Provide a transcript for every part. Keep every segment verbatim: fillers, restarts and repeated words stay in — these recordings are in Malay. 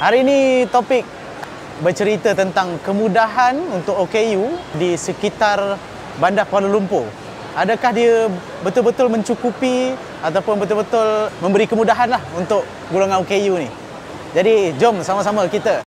Hari ini topik bercerita tentang kemudahan untuk O K U di sekitar Bandar Kuala Lumpur. Adakah dia betul-betul mencukupi ataupun betul-betul memberi kemudahan lah untuk golongan O K U ni? Jadi jom sama-sama kita.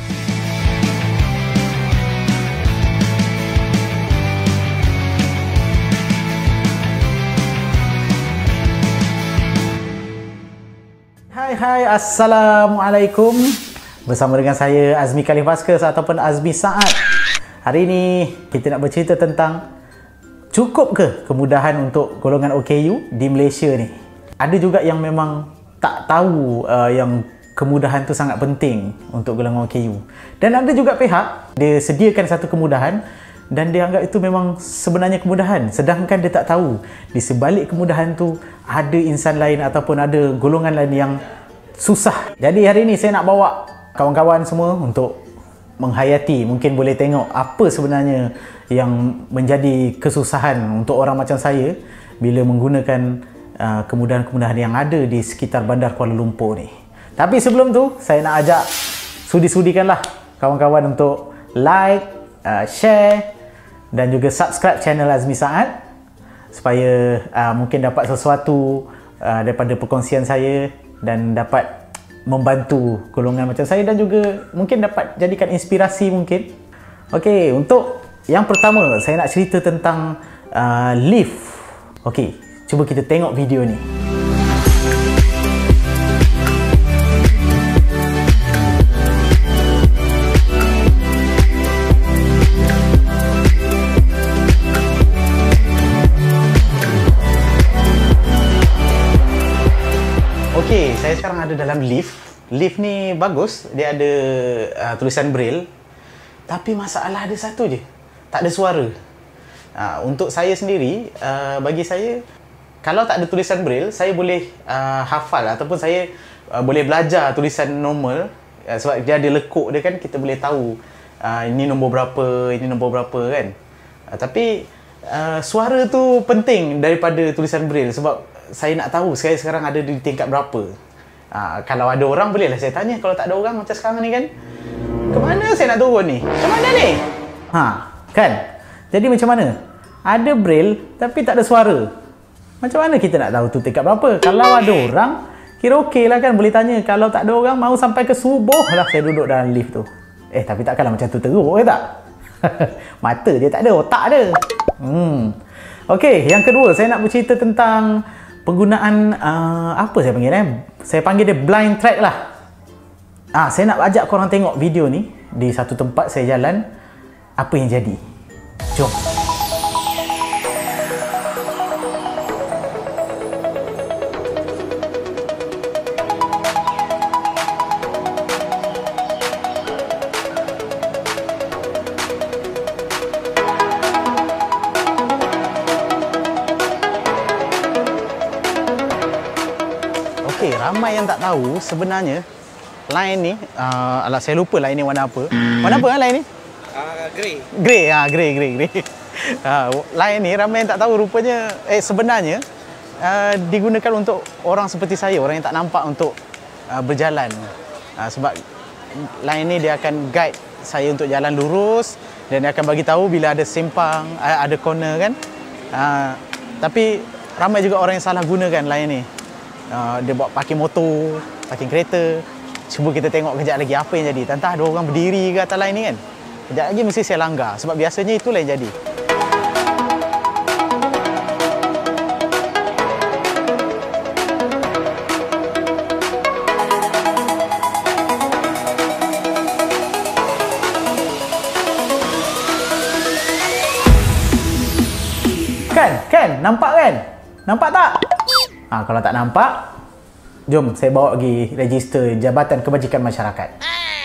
Hai hai, Assalamualaikum. Bersama dengan saya Azmi Khalif Baskers ataupun Azmi Saad. Hari ini kita nak bercerita tentang cukup ke kemudahan untuk golongan O K U di Malaysia ni. Ada juga yang memang tak tahu uh, yang kemudahan tu sangat penting untuk golongan O K U. Dan ada juga pihak dia sediakan satu kemudahan dan dia anggap itu memang sebenarnya kemudahan, sedangkan dia tak tahu di sebalik kemudahan tu ada insan lain ataupun ada golongan lain yang susah. Jadi hari ini saya nak bawa kawan-kawan semua untuk menghayati, mungkin boleh tengok apa sebenarnya yang menjadi kesusahan untuk orang macam saya bila menggunakan uh, kemudahan-kemudahan yang ada di sekitar Bandar Kuala Lumpur ni. Tapi sebelum tu, saya nak ajak sudi-sudikanlah kawan-kawan untuk like, uh, share dan juga subscribe channel Azmi Saad supaya uh, mungkin dapat sesuatu uh, daripada perkongsian saya dan dapat membantu golongan macam saya dan juga mungkin dapat jadikan inspirasi mungkin. Okey, untuk yang pertama saya nak cerita tentang uh, lift. Okey, cuba kita tengok video ni. Okey, saya sekarang ada dalam lift. Lift ni bagus, dia ada uh, tulisan braille. Tapi masalah ada satu je, tak ada suara. Uh, untuk saya sendiri, uh, bagi saya, kalau tak ada tulisan braille, saya boleh uh, hafal ataupun saya uh, boleh belajar tulisan normal. Uh, sebab dia ada lekuk dia kan, kita boleh tahu uh, ini nombor berapa, ini nombor berapa kan. Uh, tapi uh, suara tu penting daripada tulisan braille sebab saya nak tahu saya sekarang ada di tingkat berapa. Ha, kalau ada orang bolehlah saya tanya. Kalau tak ada orang macam sekarang ni kan, ke mana saya nak turun ni? Macam mana ni? Ha, kan? Jadi macam mana? Ada braille tapi tak ada suara. Macam mana kita nak tahu tu tingkat berapa? Kalau ada orang, kira okey lah kan, boleh tanya. Kalau tak ada orang, mau sampai ke subuh lah saya duduk dalam lift tu. Eh, tapi takkanlah macam tu teruk ke tak? Mata dia tak ada, otak ada. Hmm. Okey, yang kedua saya nak bercerita tentang penggunaan uh, apa saya panggil eh? Saya panggil dia blind track lah. Ah, saya nak ajak korang tengok video ni di satu tempat saya jalan. Apa yang jadi? Jom. Okey, ramai yang tak tahu sebenarnya line ni, uh, alah saya lupa line ni warna apa. Warna apa line ni? Uh, grey. Grey, ah, grey, grey, grey. Uh, line ni ramai yang tak tahu rupanya eh sebenarnya uh, digunakan untuk orang seperti saya, orang yang tak nampak untuk uh, berjalan. Uh, sebab line ni dia akan guide saya untuk jalan lurus dan dia akan bagi tahu bila ada simpang, uh, ada corner kan. Uh, tapi ramai juga orang yang salah gunakan line ni. Uh, dia buat parking motor, parking kereta. Cuba kita tengok kejap lagi apa yang jadi. Tentang ada orang berdiri ke atas line ni kan. Kejap lagi mesti saya langgar. Sebab biasanya itulah yang jadi. Kan? Kan? Nampak kan? Nampak tak? Ha, kalau tak nampak, jom saya bawa pergi register Jabatan Kebajikan Masyarakat.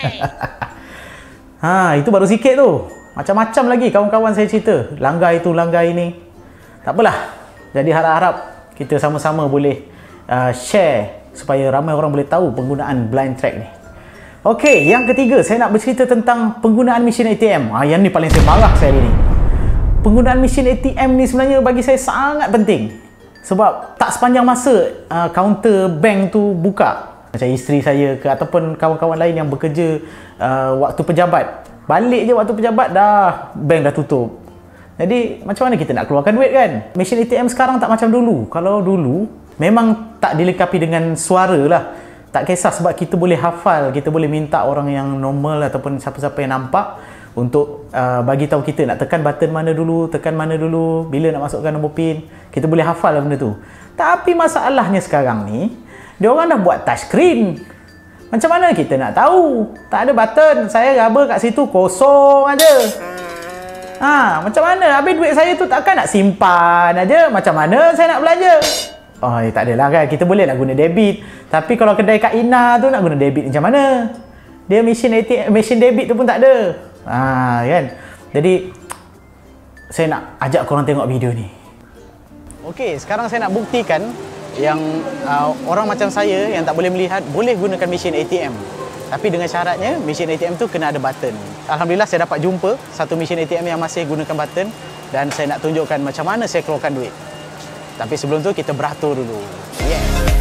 Ha, itu baru sikit tu. Macam-macam lagi kawan-kawan saya cerita. Langgar itu, langgar ini. Tak apalah. Jadi harap-harap kita sama-sama boleh uh, share supaya ramai orang boleh tahu penggunaan blind track ni. Okey, yang ketiga saya nak bercerita tentang penggunaan mesin A T M. Ha, yang ni paling saya marah sekali ni. Penggunaan mesin A T M ni sebenarnya bagi saya sangat penting. Sebab tak sepanjang masa uh, kaunter bank tu buka, Macam isteri saya ke ataupun kawan-kawan lain yang bekerja uh, waktu pejabat. Balik je waktu pejabat dah bank dah tutup. Jadi macam mana kita nak keluarkan duit kan? Mesin A T M sekarang tak macam dulu. Kalau dulu memang tak dilengkapi dengan suara lah. Tak kisah sebab kita boleh hafal, kita boleh minta orang yang normal ataupun siapa-siapa yang nampak untuk uh, bagi tahu kita nak tekan button mana dulu, tekan mana dulu, bila nak masukkan nombor PIN. Kita boleh hafal lah benda tu. Tapi masalahnya sekarang ni, dia orang dah buat touch screen. Macam mana kita nak tahu? Tak ada button. Saya raba kat situ kosong aja. Ha, macam mana? Habis duit saya tu takkan nak simpan aja. Macam mana saya nak belanja? Oh, eh, tak adalah kan. Kita boleh nak guna debit. Tapi kalau kedai Kak Ina tu nak guna debit macam mana? Dia mesin A T M, mesin debit tu pun tak ada. Ha, kan? Jadi saya nak ajak korang tengok video ni. Okey, sekarang saya nak buktikan yang uh, orang macam saya yang tak boleh melihat boleh gunakan mesin A T M. Tapi dengan syaratnya mesin A T M tu kena ada button. Alhamdulillah saya dapat jumpa satu mesin A T M yang masih gunakan button dan saya nak tunjukkan macam mana saya keluarkan duit. Tapi sebelum tu kita beratur dulu. Yeah.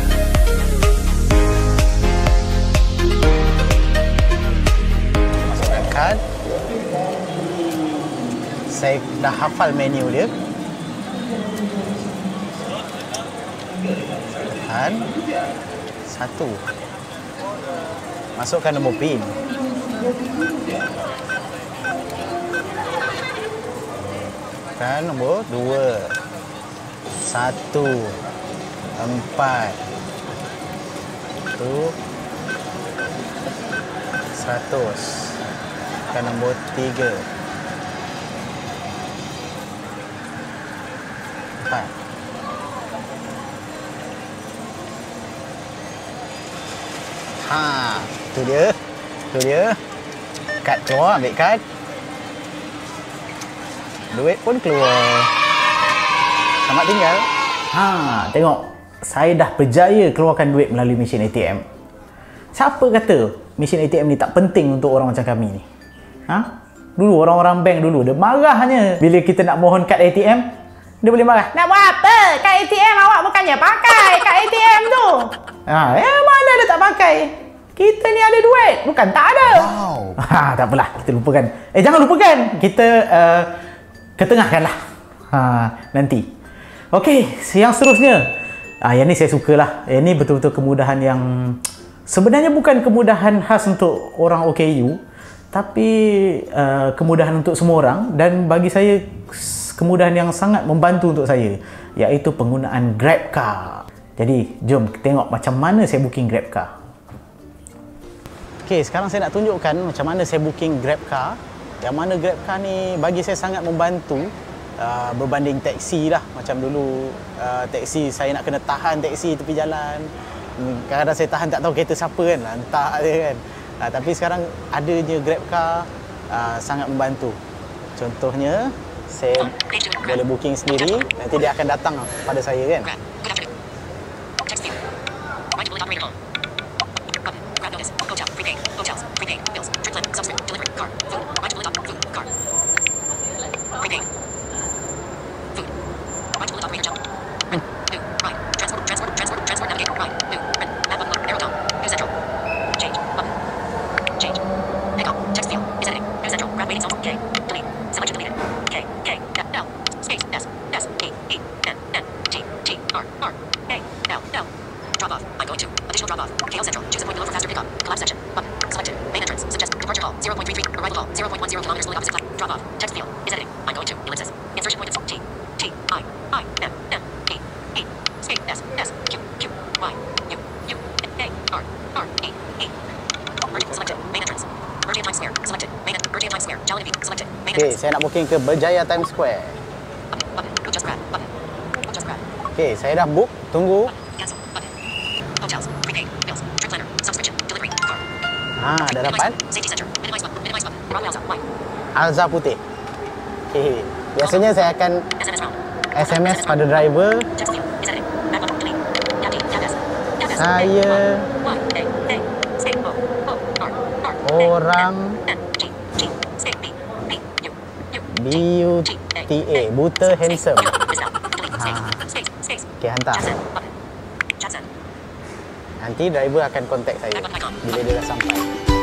Masukkan kad. Saya dah hafal menu dia. Dan satu. Masukkan nombor PIN. Dan nombor dua. Satu. Empat. Satu. Seratus. Dan nombor tiga. Empat. Ha, tu dia. Tu dia. Kad keluar, ambil kad. Duit pun keluar. Selamat tinggal. Ha, tengok. Saya dah berjaya keluarkan duit melalui mesin A T M. Siapa kata mesin A T M ni tak penting untuk orang macam kami ni? Ha? Dulu orang-orang bank dulu dia marahnya bila kita nak mohon kad A T M. Dia boleh marah. Nak buat apa? Kad A T M awak bukannya pakai kad A T M tu. Ha, eh mana dia tak pakai? Kita ni ada duit, bukan tak ada. Wow. Ha, tak apalah, kita lupakan. Eh jangan lupakan. Kita uh, ketengahkanlah. Ha, nanti. Okey, yang seterusnya. Ah, yang ni saya sukalah. Yang ni betul-betul kemudahan yang sebenarnya bukan kemudahan khas untuk orang O K U, tapi uh, kemudahan untuk semua orang dan bagi saya kemudahan yang sangat membantu untuk saya, iaitu penggunaan GrabCar. Jadi, jom tengok macam mana saya booking GrabCar. Okey, sekarang saya nak tunjukkan macam mana saya booking GrabCar. Yang mana GrabCar ni bagi saya sangat membantu uh, berbanding taksi lah. Macam dulu uh, taksi saya nak kena tahan taksi tepi jalan. Kadang-kadang saya tahan tak tahu kereta siapa kan, lantak dia kan. Uh, tapi sekarang adanya GrabCar uh, sangat membantu. Contohnya, saya boleh booking sendiri, nanti dia akan datang pada saya kan. Okey, saya nak booking ke Berjaya Times Square. Okey, saya dah book. Tunggu. Ha, dah dapat. Alza putih. Okey, biasanya saya akan S M S pada driver. Saya orang B U T A, buta handsome. Ha. Okey, hantar. Nanti driver akan kontak saya bila dia dah sampai.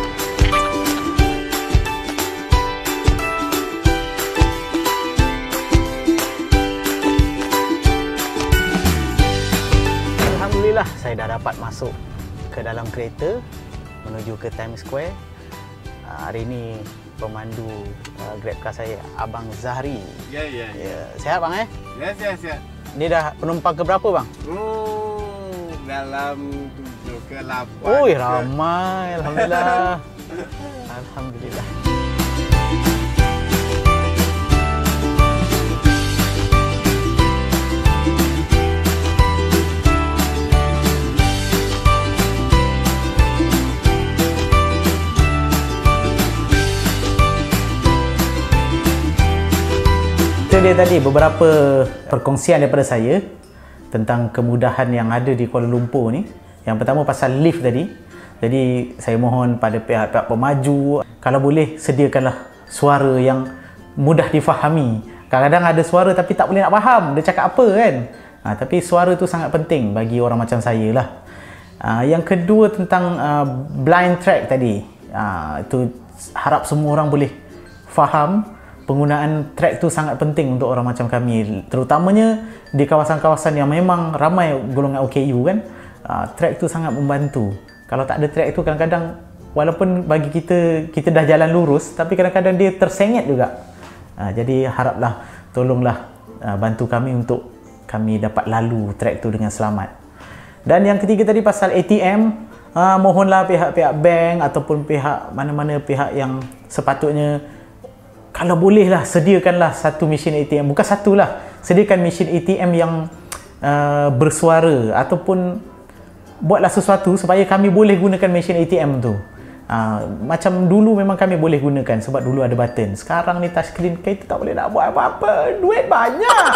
Alhamdulillah, saya dah dapat masuk ke dalam kereta menuju ke Times Square. Uh, hari ini pemandu uh, GrabCar saya, Abang Zahri. Ya, ya, ya. Ya, sihat bang eh? Ya, sihat, sihat. Ni dah penumpang ke berapa bang? Oh, dalam tujuh ke lapan. Oh, ramai. Alhamdulillah. Alhamdulillah. Itu dia tadi beberapa perkongsian daripada saya tentang kemudahan yang ada di Kuala Lumpur ni. Yang pertama pasal lift tadi. Jadi saya mohon pada pihak-pihak pemaju, kalau boleh sediakanlah suara yang mudah difahami. Kadang-kadang ada suara tapi tak boleh nak faham dia cakap apa kan. Ha, tapi suara tu sangat penting bagi orang macam saya lah. Ha, yang kedua tentang uh, blind track tadi. Ha, itu harap semua orang boleh faham. Penggunaan track tu sangat penting untuk orang macam kami, terutamanya di kawasan-kawasan yang memang ramai golongan O K U kan. Uh, track tu sangat membantu. Kalau tak ada track tu kadang-kadang walaupun bagi kita kita dah jalan lurus tapi kadang-kadang dia tersengit juga. Uh, jadi haraplah tolonglah uh, bantu kami untuk kami dapat lalu track tu dengan selamat. Dan yang ketiga tadi pasal A T M, uh, mohonlah pihak-pihak bank ataupun pihak mana-mana pihak yang sepatutnya, kalau bolehlah sediakanlah satu mesin A T M, bukan satu lah, sediakan mesin A T M yang uh, bersuara ataupun buatlah sesuatu supaya kami boleh gunakan mesin A T M tu. Uh, macam dulu memang kami boleh gunakan sebab dulu ada button. Sekarang ni touchscreen, kita tak boleh nak buat apa-apa, duit banyak.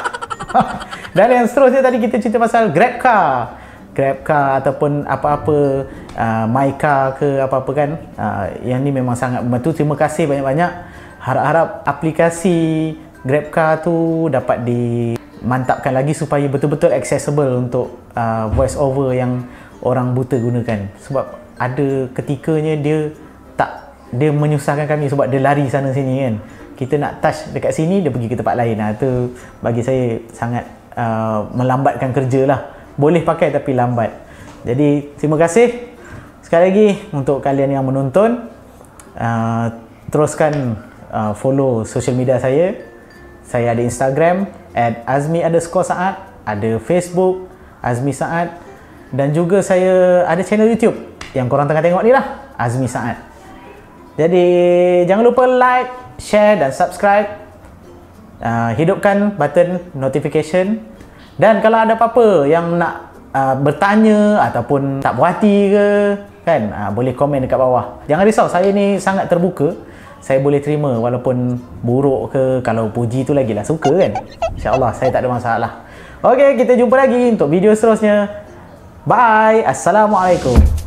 Dan yang seterusnya tadi kita cerita pasal GrabCar. GrabCar ataupun apa-apa, uh, MyCar ke apa-apa kan. Uh, yang ni memang sangat membantu. Terima kasih banyak-banyak. Harap-harap aplikasi GrabCar tu dapat dimantapkan lagi supaya betul-betul accessible untuk uh, voice over yang orang buta gunakan. Sebab ada ketikanya dia tak, dia menyusahkan kami sebab dia lari sana sini kan. Kita nak touch dekat sini, dia pergi ke tempat lain. Nah, itu bagi saya sangat uh, melambatkan kerja lah. Boleh pakai tapi lambat. Jadi terima kasih sekali lagi untuk kalian yang menonton. Uh, teruskan Uh, follow social media saya. Saya ada Instagram at azmi underscore saat, ada Facebook Azmi Saat, dan juga saya ada channel YouTube yang korang tengah tengok ni lah, Azmi Saat. Jadi jangan lupa like, share dan subscribe. Uh, hidupkan button notification. Dan kalau ada apa-apa yang nak uh, bertanya ataupun tak puas hati ke kan, uh, boleh komen dekat bawah. Jangan risau, saya ni sangat terbuka. Saya boleh terima walaupun buruk ke, kalau puji tu lagilah suka kan. InsyaAllah saya tak ada masalah. Okey, kita jumpa lagi untuk video seterusnya. Bye. Assalamualaikum.